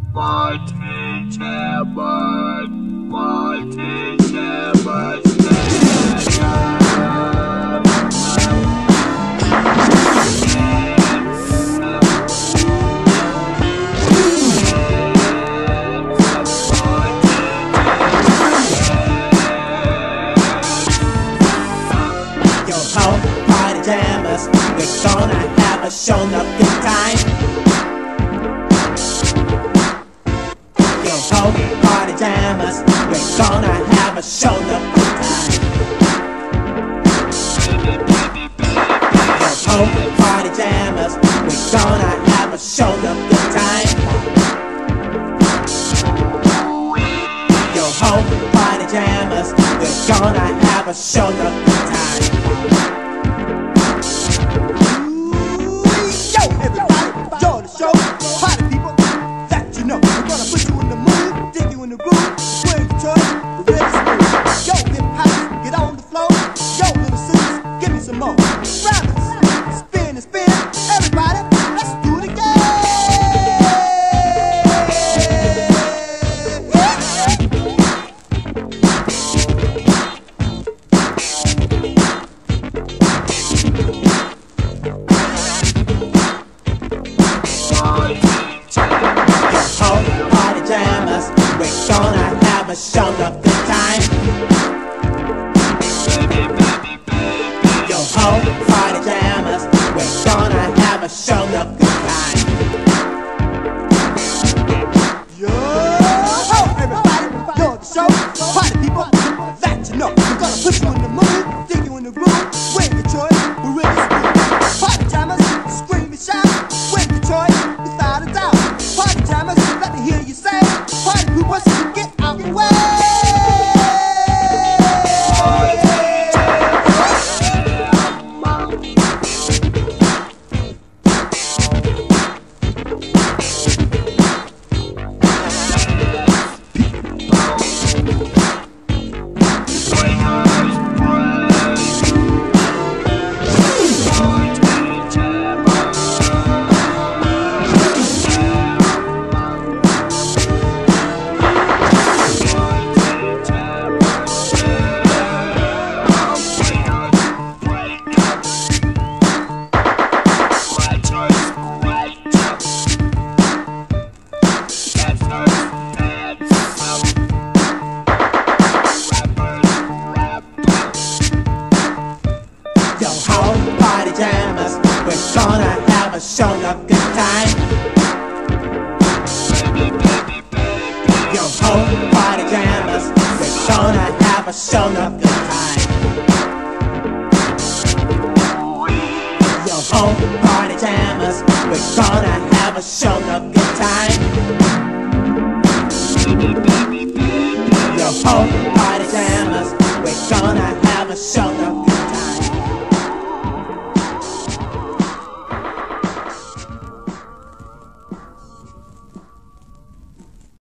We're gonna have a show of good time. Yo ho, party jammers, we're gonna have a show of good time. Yo ho, party jammers, we're gonna have a show of good time. Yo ho, party jammers, we're gonna have a show of good time. We're gonna have a show of good time. Yo ho, party jammers, we're gonna have a show of good time. Yo ho, everybody, you're the show. Party people, that you know. We're gonna put you in the mood, dig you in the groove. Win your choice, we're really smooth. Party jammers, scream and shout. Win your choice, without a doubt. Party jammers, let me hear you say. Party people, get out the way. Yo ho, party jammers, we're gonna have a show of good time. Yo ho, party jammers, we're gonna have a show of good time. Yo ho, party jammers, we're gonna have a show of good time. Yo ho, party jammers, we're gonna have a show